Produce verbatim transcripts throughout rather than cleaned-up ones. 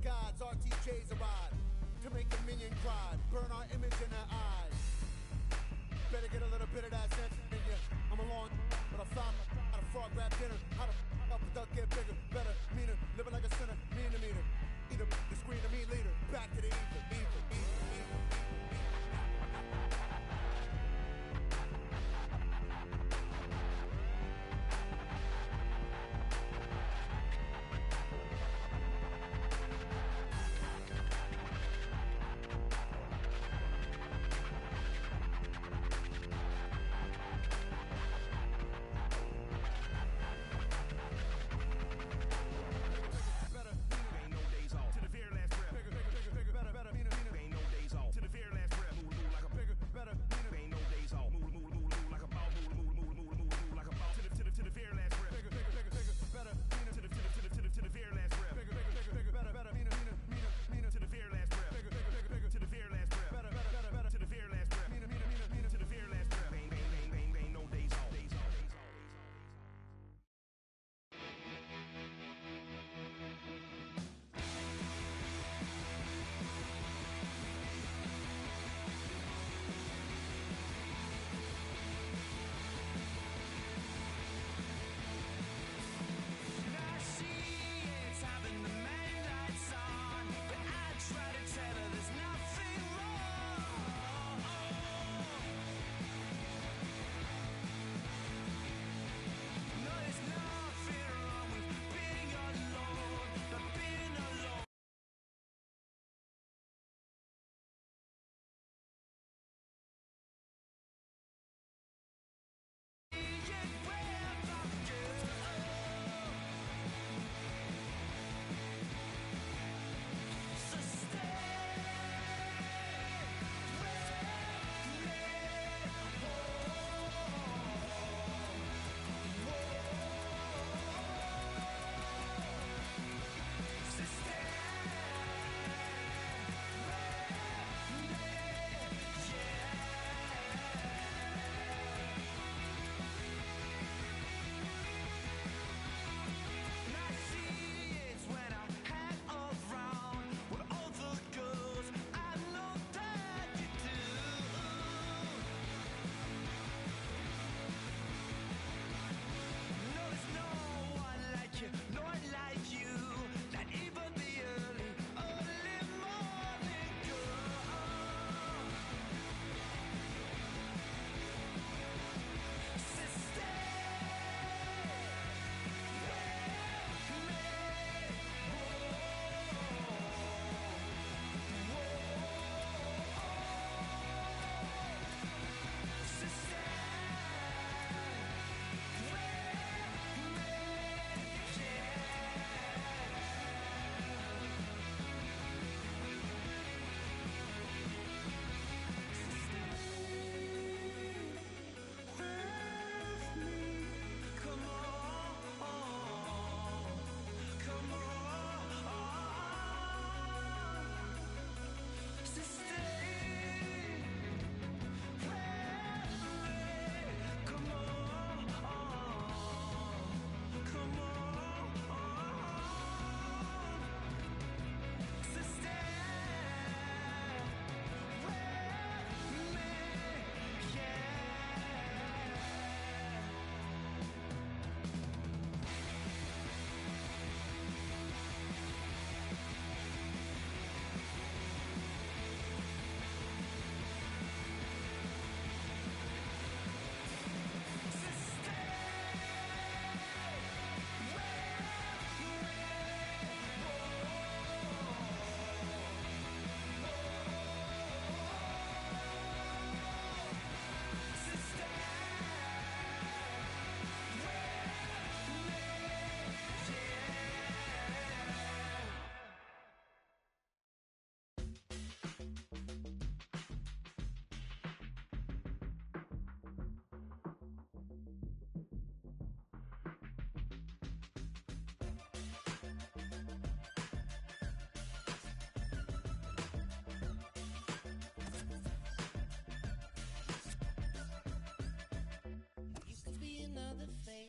gods, R T Js arrive to make the minion cry, burn our image in their eyes. Better get a little bit of that sense in ya. I'm along, but I found how to frog rap dinner. How to help the duck get bigger, better, meaner, living like a sinner, mean to meter. Either the screen to me leader, back to the evil, evil, evil, evil.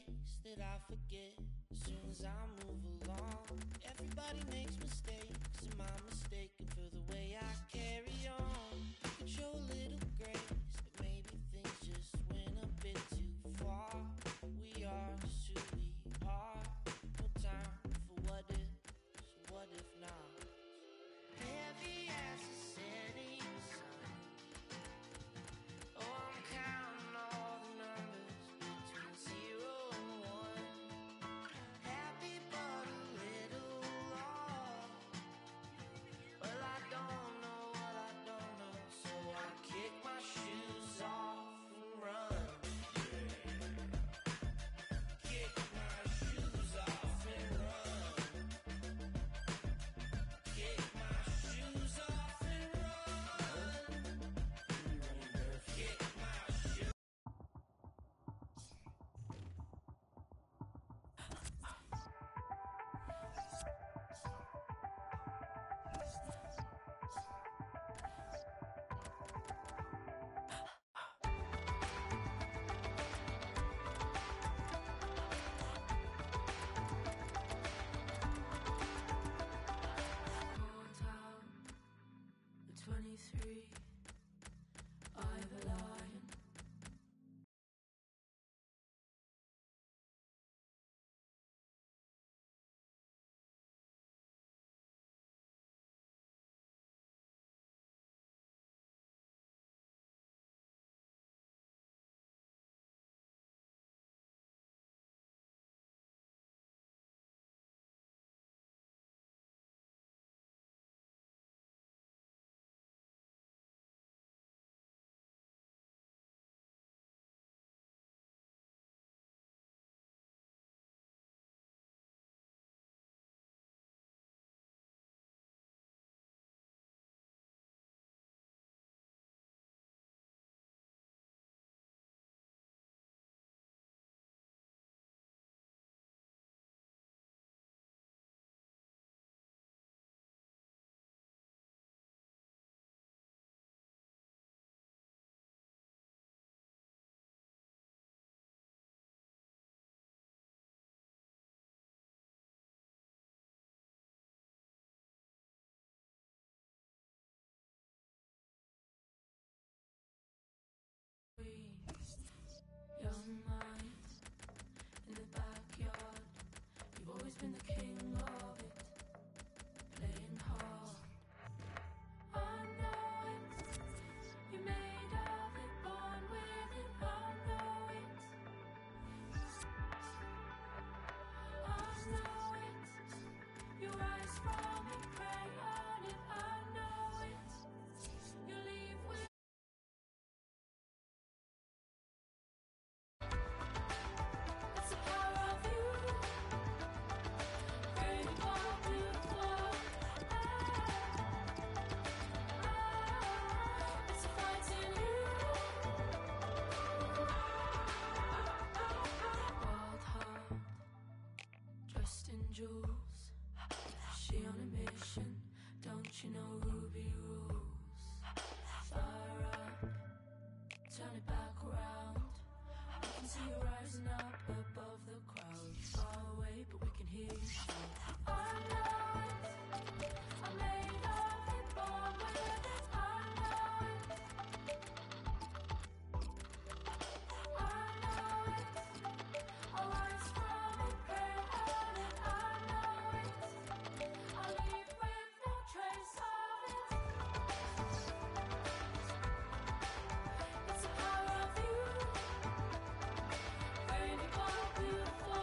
that I forget as soon as I move along. Everybody makes mistakes, and I'm mistaken for the way I carry on. You could show a little grace, but maybe things just went a bit too far. We are just who we are. No time for what if, so what if not? Heavy as the setting sun. Oh, I'm counting all the numbers between zero and one. Happy but a little lost. Well, I don't know what I don't know, so I kick my shoes off and run. Kick my shoes off and run. Kick my shoes off and run. Kick my shoes. twenty-three, I'm a lion. Young mind in the backyard. You've always been the king of it, playing hard. I know it. You're made of it, born with it. I know it. I know it. You rise from it, prey on it. I know it. You leave with. It's the power of you. Brave and bold, beautiful. It's a fight in you. Wild heart, dressed in jewels. She on a mission. Don't you know Ruby rules? Fire up, turn it back around. I can see you rising up above the crowd. Far away, but we can hear you shout. I know it. I'm made of it, born with it. I know it. I know it. I'll rise from it, pray on it. I know it. I'll leave with no trace of it. It's the power of you. Brave and bold, beautiful.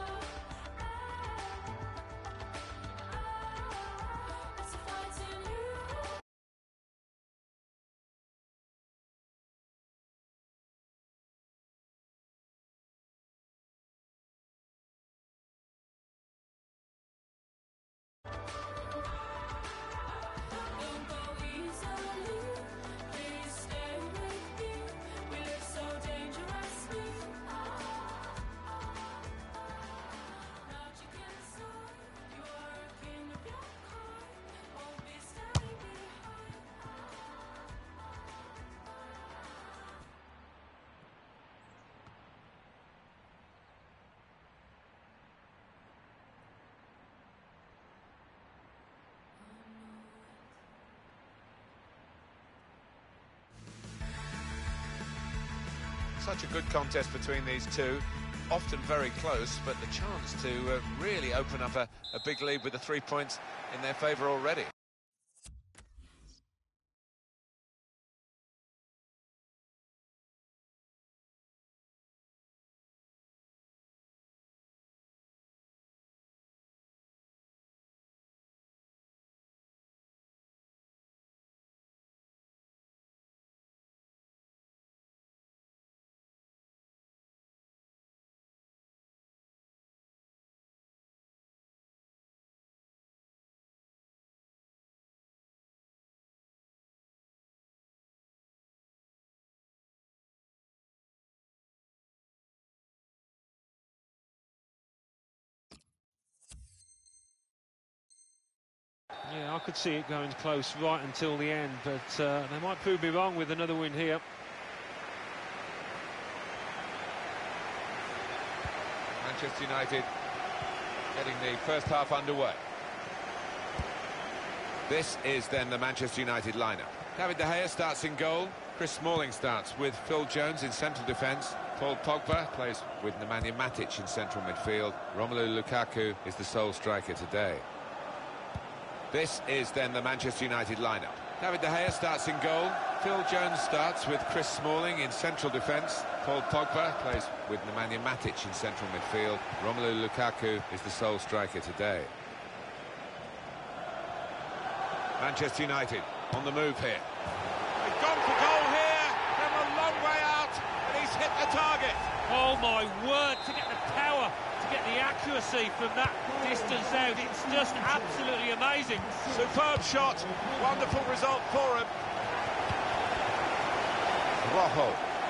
Such a good contest between these two, often very close, but the chance to uh, really open up a, a big lead with the three points in their favour already. Yeah, I could see it going close right until the end, but uh, they might prove me wrong with another win here. Manchester United getting the first half underway. This is then the Manchester United lineup. David De Gea starts in goal. Chris Smalling starts with Phil Jones in central defence. Paul Pogba plays with Nemanja Matic in central midfield. Romelu Lukaku is the sole striker today. This is then the Manchester United lineup. David De Gea starts in goal. Phil Jones starts with Chris Smalling in central defence. Paul Pogba plays with Nemanja Matic in central midfield. Romelu Lukaku is the sole striker today. Manchester United on the move here. They've gone for goal here from a long way out, and he's hit the target. Oh my word, to get the power, to get the accuracy from that distance out, it's just absolutely amazing. Superb shot, wonderful result for him. Rojo.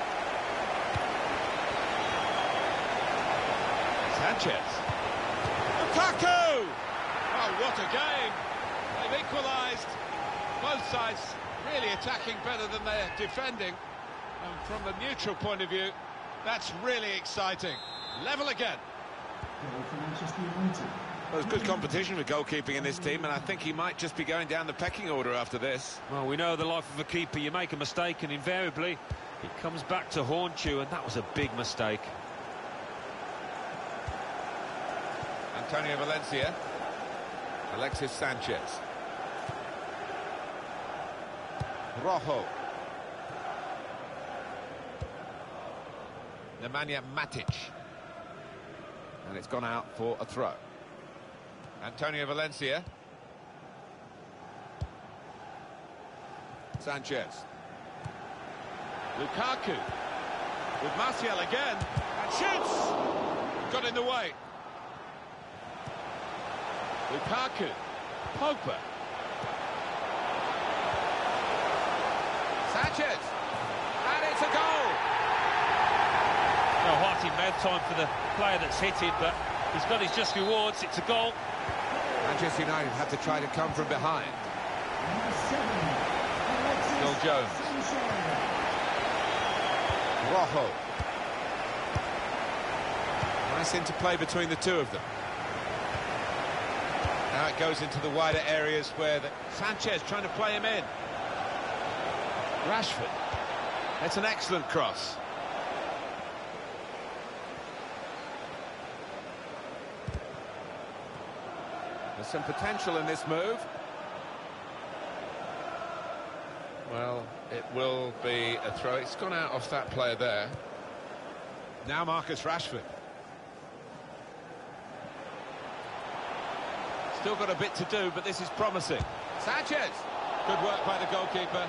Sanchez. Lukaku! Oh, what a game. They've equalised. Both sides really attacking better than they're defending. And from the neutral point of view, that's really exciting. Level again. Well, there's good competition with goalkeeping in this team, and I think he might just be going down the pecking order after this. Well, we know the life of a keeper, you make a mistake and invariably it comes back to haunt you, and that was a big mistake. Antonio Valencia. Alexis Sanchez. Rojo. Nemanja Matic. And it's gone out for a throw. Antonio Valencia. Sanchez. Lukaku with Martial again, and shoots! Got in the way. Lukaku, Pogba. Sanchez. And it's a goal! No hearty mouth time for the player that's hit it, but he's got his just rewards. It's a goal. Manchester United have to try to come from behind. Phil Jones. Rojo. Nice interplay between the two of them. Now it goes into the wider areas where the Sanchez trying to play him in. Rashford. It's an excellent cross. There's some potential in this move. Well, it will be a throw. It's gone out off that player there. Now Marcus Rashford. Still got a bit to do, but this is promising. Sanchez! Good work by the goalkeeper.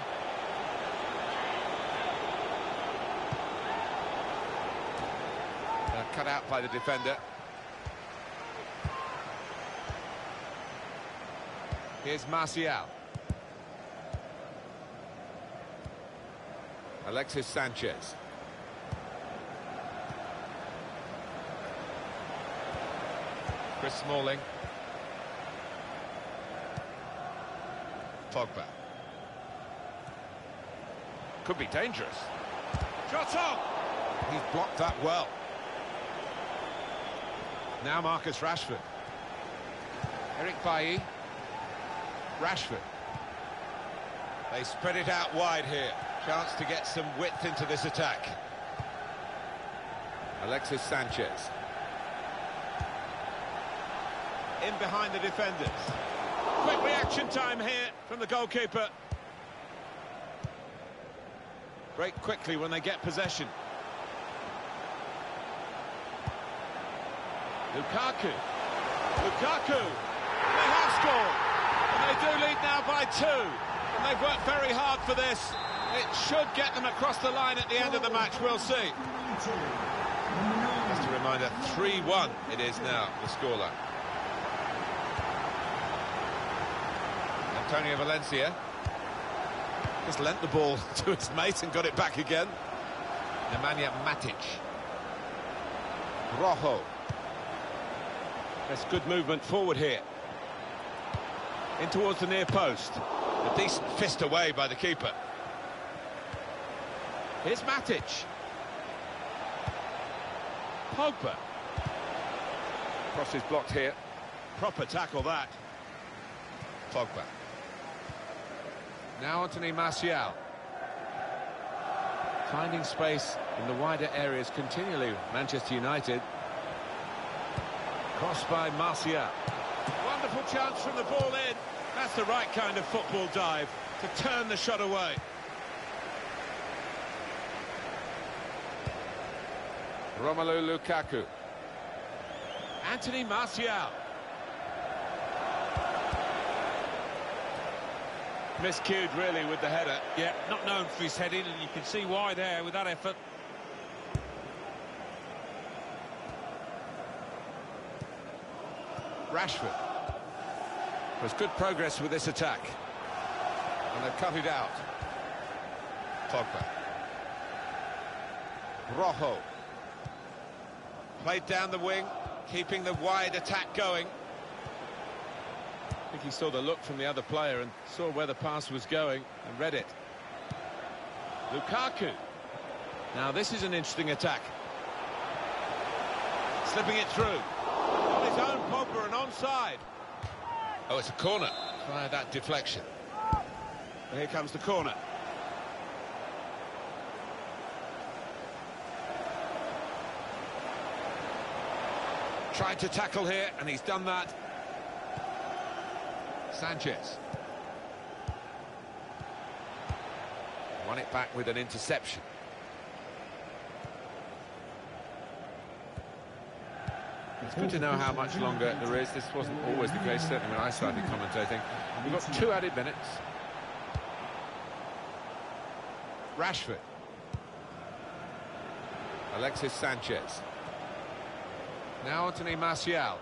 Uh, cut out by the defender. Here's Martial. Alexis Sanchez. Chris Smalling. Pogba. Could be dangerous. Shot on! He's blocked that well. Now Marcus Rashford. Eric Bailly. Rashford. They spread it out wide here. Chance to get some width into this attack. Alexis Sanchez. In behind the defenders. Quick reaction time here from the goalkeeper. Break quickly when they get possession. Lukaku. Lukaku. They have scored. And they do lead now by two. And they've worked very hard for this. It should get them across the line at the end of the match. We'll see. Just a reminder, three one it is now, the scoreline. Antonio Valencia. Just lent the ball to his mate and got it back again. Nemanja Matic. Rojo. That's good movement forward here. In towards the near post. A decent fist away by the keeper. Here's Matic. Pogba. Cross is blocked here. Proper tackle that. Pogba. Now Anthony Martial. Finding space in the wider areas continually, Manchester United. Crossed by Martial. Wonderful chance from the ball in. That's the right kind of football dive to turn the shot away. Romelu Lukaku. Anthony Martial. Miscued really with the header. Yeah, not known for his heading, and you can see why there with that effort. Rashford. There's good progress with this attack. And they've cut it out. Pogba. Rojo. Played down the wing, keeping the wide attack going. I think he saw the look from the other player and saw where the pass was going and read it. Lukaku. Now this is an interesting attack. Slipping it through. On his own, Pogba, and onside. Oh, it's a corner. Try that deflection. And here comes the corner. Tried to tackle here, and he's done that. Sanchez. Won it back with an interception. It's good to know how much longer there is. This wasn't always the case, certainly when I started commentating. We've got two added minutes. Rashford. Alexis Sanchez. Now Anthony Martial.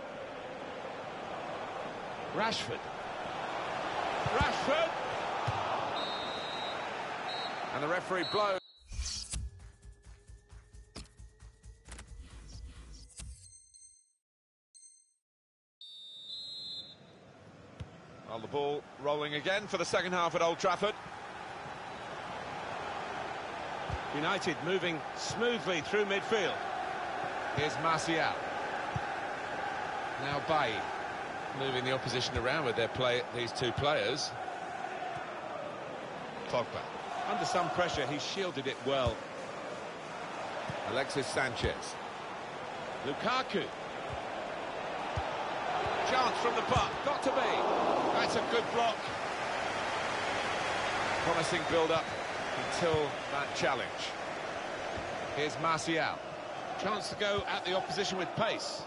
Rashford. Rashford. And the referee blows. Well, the ball rolling again for the second half at Old Trafford. United moving smoothly through midfield. Here's Martial. Now Bailly, moving the opposition around with their play. These two players. Pogba. Under some pressure, he shielded it well. Alexis Sanchez. Lukaku. Chance from the puck. Got to be. That's a good block. Promising build-up until that challenge. Here's Martial. Chance to go at the opposition with pace.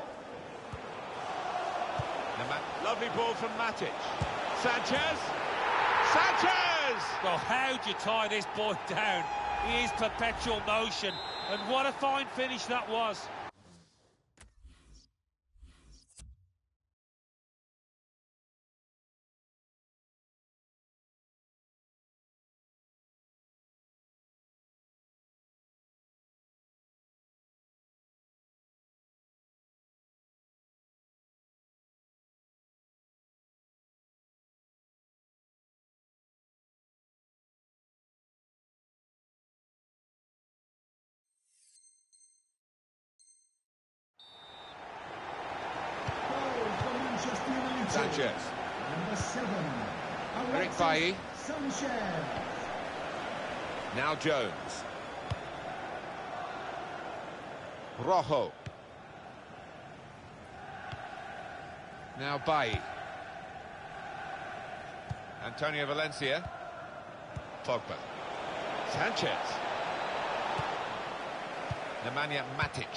Lovely ball from Matic. Sanchez. Sanchez! Well, how do you tie this boy down? He is perpetual motion, and what a fine finish that was. Sanchez. Number seven, Eric Bailly. Sanchez. Now Jones. Rojo. Now Bailly. Antonio Valencia. Pogba. Sanchez. Nemanja Matic.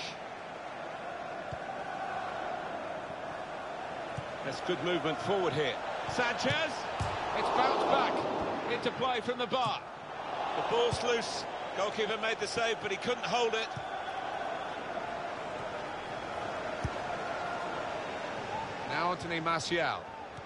That's good movement forward here. Sanchez. It's bounced back into play from the bar. The ball's loose. Goalkeeper made the save, but he couldn't hold it. Now Anthony Martial.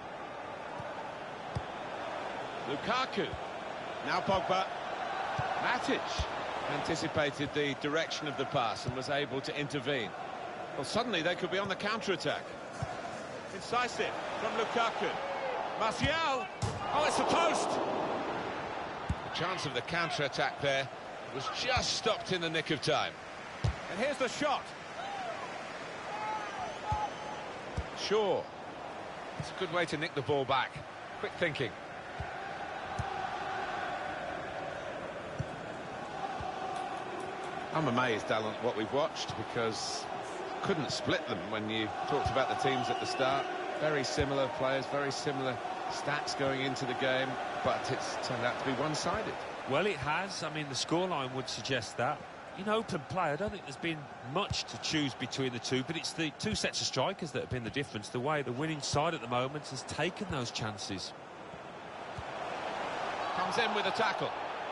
Lukaku. Now Pogba. Matic anticipated the direction of the pass and was able to intervene. Well, suddenly they could be on the counter-attack. Incisive from Lukaku. Martial. Oh, it's a post. The chance of the counter-attack there was just stopped in the nick of time. And here's the shot. Sure. It's a good way to nick the ball back. Quick thinking. I'm amazed, Alan, at what we've watched, because couldn't split them when you talked about the teams at the start. Very similar players, very similar stats going into the game, but it's turned out to be one-sided. Well, it has. I mean, the scoreline would suggest that. In open play, I don't think there's been much to choose between the two, but it's the two sets of strikers that have been the difference. The way the winning side at the moment has taken those chances. Comes in with a tackle.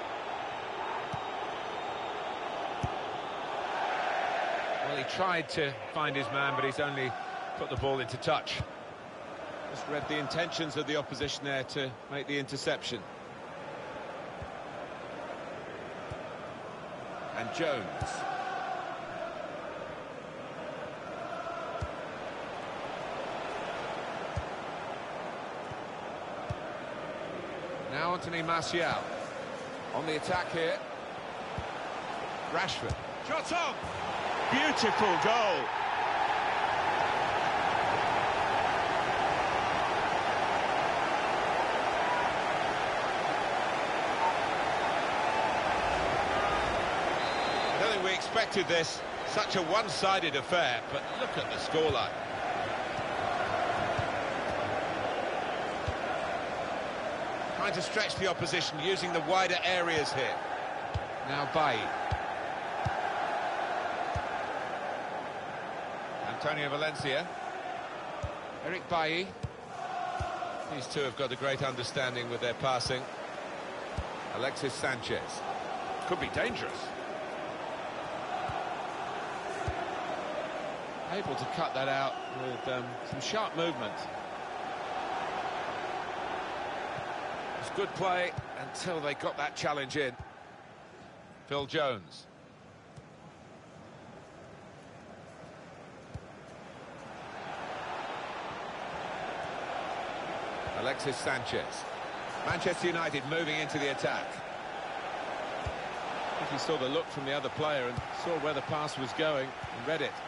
Well, he tried to find his man, but he's only put the ball into touch. Just read the intentions of the opposition there to make the interception. And Jones. Now Anthony Martial. On the attack here. Rashford. Shot on! Beautiful goal. I don't think we expected this. Such a one-sided affair, but look at the scoreline. Trying to stretch the opposition using the wider areas here. Now Bailly. Antonio Valencia. Eric Bailly. These two have got a great understanding with their passing. Alexis Sanchez. Could be dangerous. Able to cut that out with um, some sharp movement. It's good play until they got that challenge in. Phil Jones. Alexis Sanchez. Manchester United moving into the attack. I think he saw the look from the other player and saw where the pass was going and read it.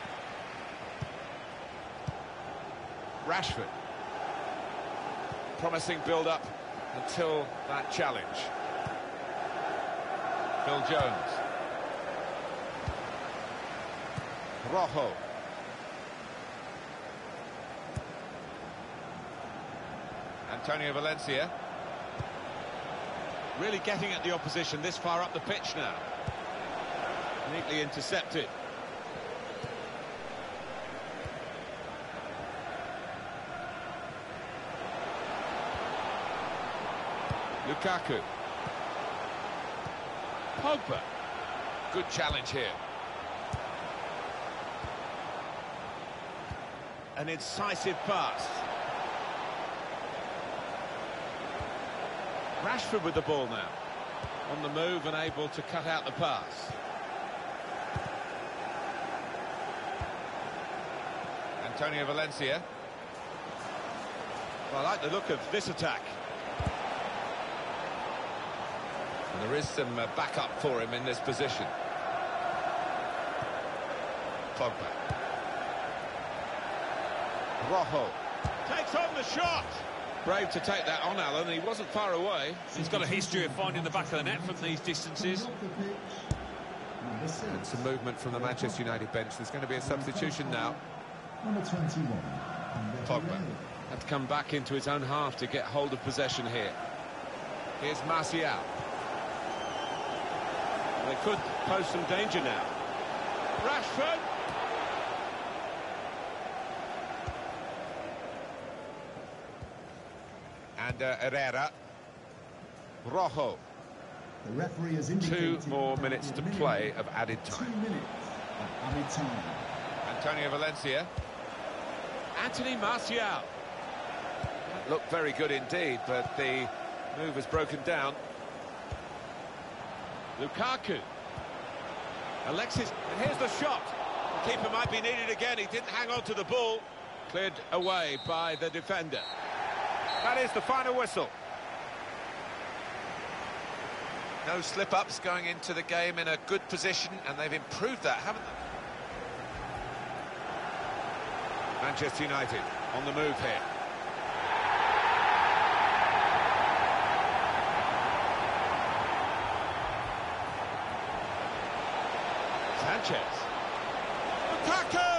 Rashford. Promising build-up until that challenge. Phil Jones. Rojo. Antonio Valencia. Really getting at the opposition this far up the pitch now. Neatly intercepted. Lukaku. Pogba. Good challenge here. An incisive pass. Rashford with the ball now. On the move and able to cut out the pass. Antonio Valencia. Well, I like the look of this attack. And there is some uh, backup for him in this position. Pogba. Rojo. Takes on the shot. Brave to take that on, Alan. He wasn't far away. He's got a history of finding the back of the net from these distances. Number six. And some movement from the Manchester United bench. There's going to be a substitution now. Number twenty-one. Pogba. Had to come back into his own half to get hold of possession here. Here's Martial. They could pose some danger now. Rashford. And uh, Herrera. Rojo. The referee has Two indicated more that minutes to the play of added Two time. minutes of added time. Antonio Valencia. Anthony Martial. Looked very good indeed, but the move has broken down. Lukaku. Alexis, and here's the shot. The keeper might be needed again. He didn't hang on to the ball. Cleared away by the defender. That is the final whistle. No slip-ups going into the game in a good position, and they've improved that, haven't they? Manchester United on the move here. Sanchez. Lukaku!